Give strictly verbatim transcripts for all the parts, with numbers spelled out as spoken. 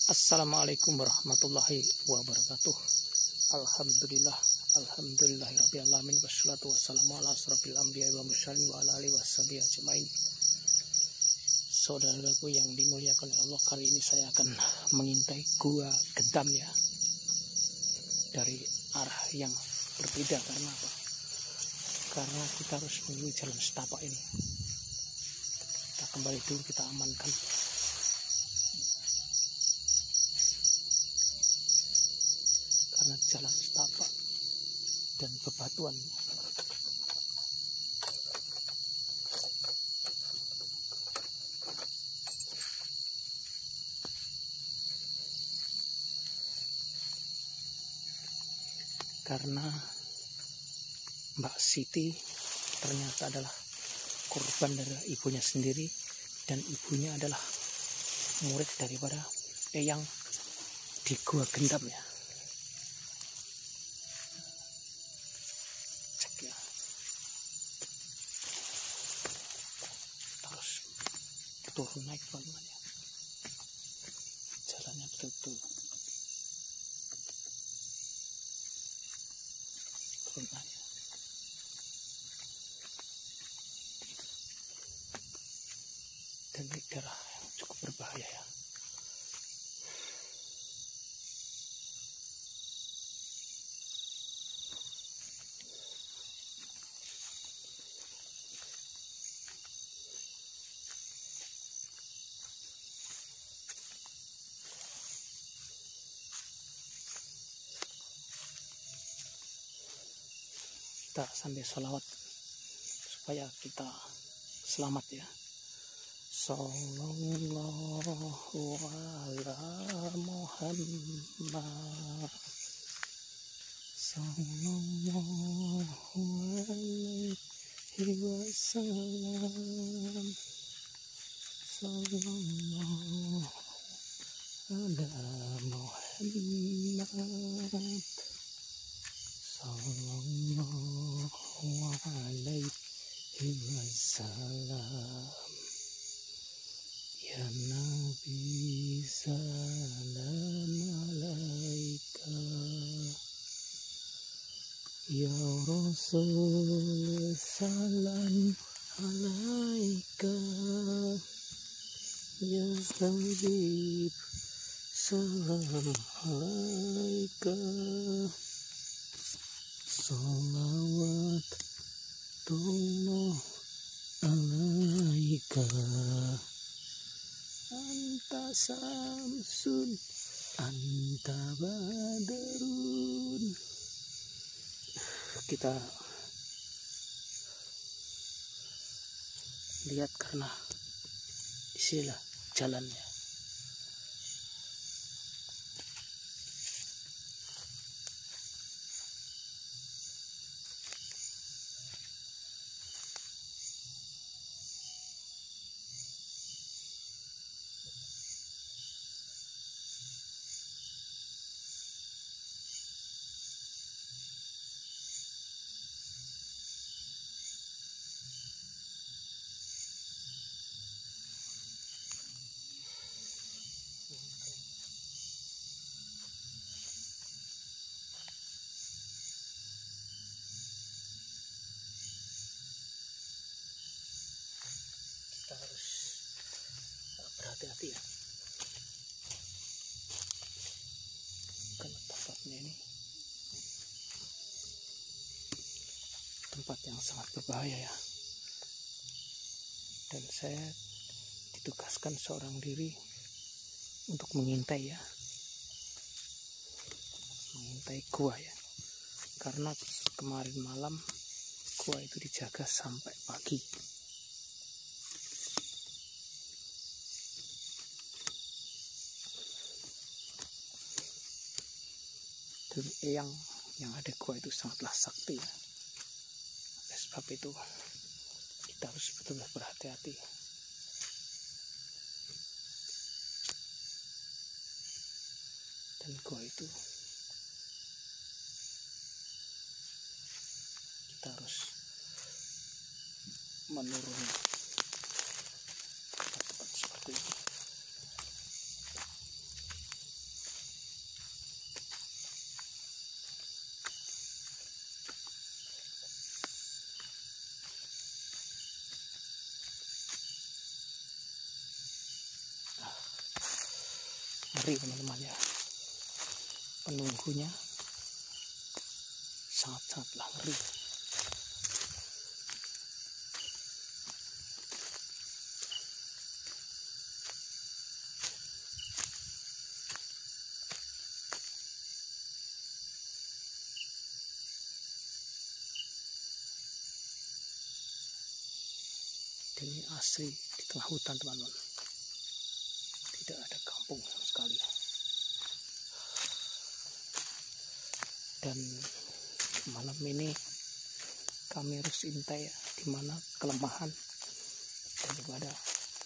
Assalamualaikum warahmatullahi wabarakatuh. Alhamdulillah, alhamdulillahirabbil alamin, wassalatu wassalamu ala asrofil anbiya'i wal mursalin wa ala alihi washabihi ajmain. Saudaraku yang dimuliakan oleh Allah, kali ini saya akan mengintai gua Gentam ya, dari arah yang berbeda. Karena apa? Karena kita harus melalui jalan setapak ini. Kita kembali dulu, kita amankan. Karena jalan setapak dan bebatuan. Karena Mbak Siti ternyata adalah korban dari ibunya sendiri, dan ibunya adalah murid daripada Eyang di Gua Gentam ya. Cek ya, terus turun naik teman-teman ya, jalannya betul-betul turun aja. Dan ini daerah yang cukup berbahaya ya. Kita sambil sholawat supaya kita selamat ya. Sallallahu ala Muhammad, sallallahu alaihi wasallam, sallallahu ala Muhammad, sallallahu alaihi wasallam. Ya Nabi salam alaika, ya Rasul salam alaika, ya Habib salam alaika, salawat tullah alaika. Anta samsun, anta badarun. Kita lihat karena isilah jalannya. Kita harus berhati-hati ya, karena tempatnya ini tempat yang sangat berbahaya ya. Dan saya ditugaskan seorang diri untuk mengintai ya, mengintai gua ya, karena kemarin malam gua itu dijaga sampai pagi. Dan Eyang yang ada gua itu sangatlah sakti ya. Oleh sebab itu kita harus betul-betul berhati-hati. Dan gua itu kita harus menuruni tempat-tempat seperti itu. ngeri teman-teman ya. Penunggunya sangat-sangatlah ngeri. Ini asli di tengah hutan teman-teman, tidak ada kampung sama sekali. Dan malam ini kami harus intai ya, di mana kelemahan dan juga ada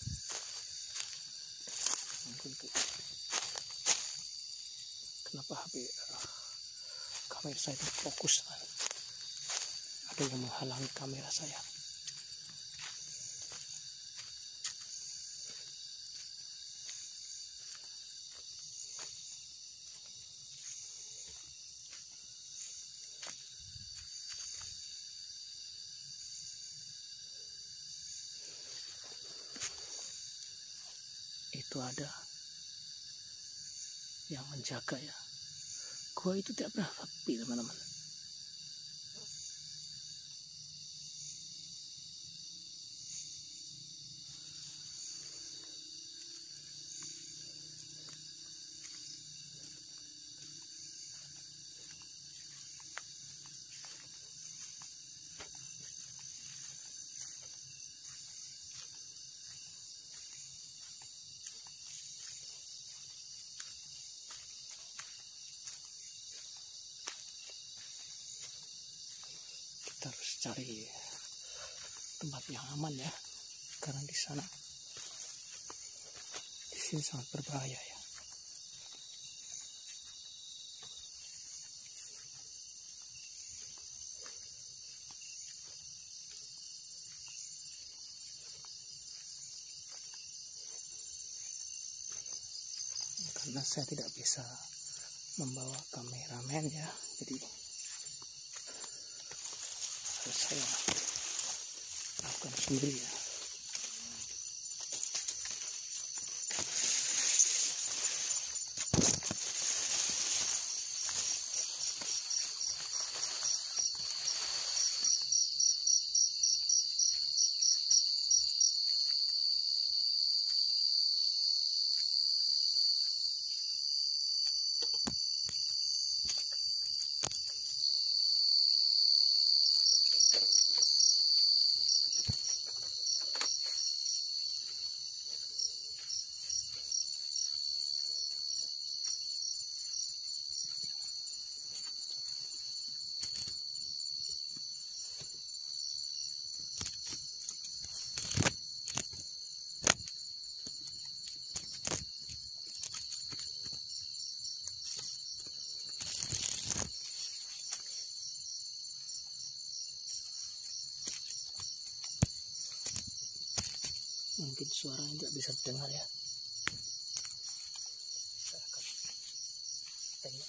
kenapa H P uh, kamera saya itu fokus, ada yang menghalangi kamera saya. Itu ada yang menjaga ya. Gua itu tidak pernah sepi teman-teman. Kita harus cari tempat yang aman ya, karena di sana di sini sangat berbahaya ya. Karena saya tidak bisa membawa kameramen ya, jadi harus saya lakukan sendiri ya. Mungkin suaranya tidak bisa dengar ya. Saya akan tengok.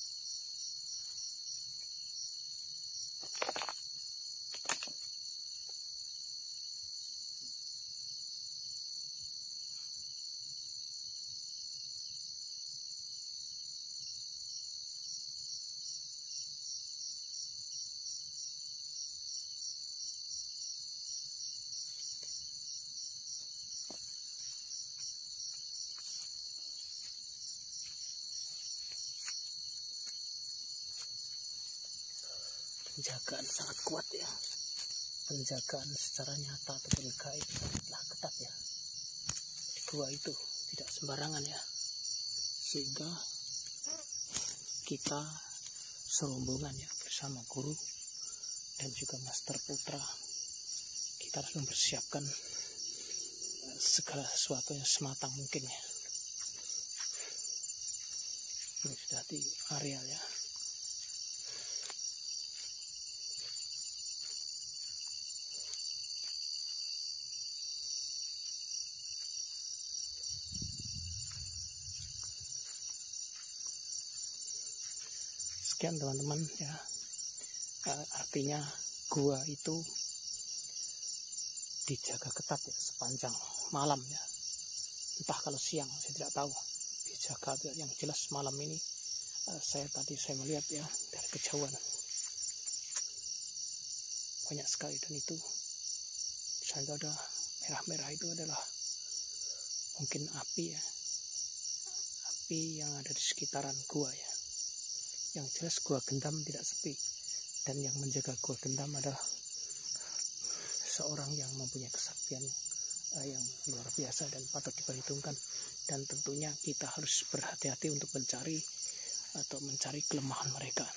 Penjagaan sangat kuat ya, penjagaan secara nyata ataupun gaib sangatlah ketat ya. Di gua itu tidak sembarangan ya, sehingga kita serombongan ya bersama guru dan juga Master Putra, kita harus mempersiapkan segala sesuatu yang sematang mungkin ya. Ini sudah di areal ya. Sekian teman-teman ya, artinya gua itu dijaga ketat ya, sepanjang malam ya. Entah kalau siang saya tidak tahu, dijaga. Yang jelas malam ini uh, saya tadi saya melihat ya dari kejauhan banyak sekali, dan itu di sana ada merah-merah, itu adalah mungkin api ya, api yang ada di sekitaran gua ya. Yang jelas Gua Gendam tidak sepi, dan yang menjaga Gua Gendam adalah seorang yang mempunyai kesaktian uh, yang luar biasa dan patut diperhitungkan. Dan tentunya kita harus berhati-hati untuk mencari atau mencari kelemahan mereka.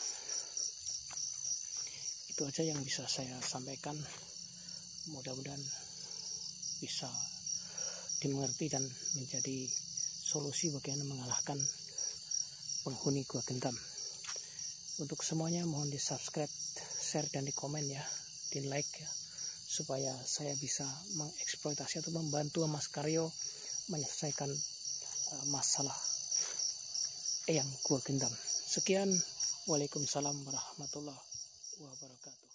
Itu aja yang bisa saya sampaikan. Mudah-mudahan bisa dimengerti dan menjadi solusi bagaimana mengalahkan penghuni Gua Gendam. Untuk semuanya mohon di subscribe, share, dan di komen ya, di like ya, supaya saya bisa mengeksploitasi atau membantu Mas Karyo menyelesaikan uh, masalah eyang Gua Gendam. Sekian, waalaikumsalam warahmatullahi wabarakatuh.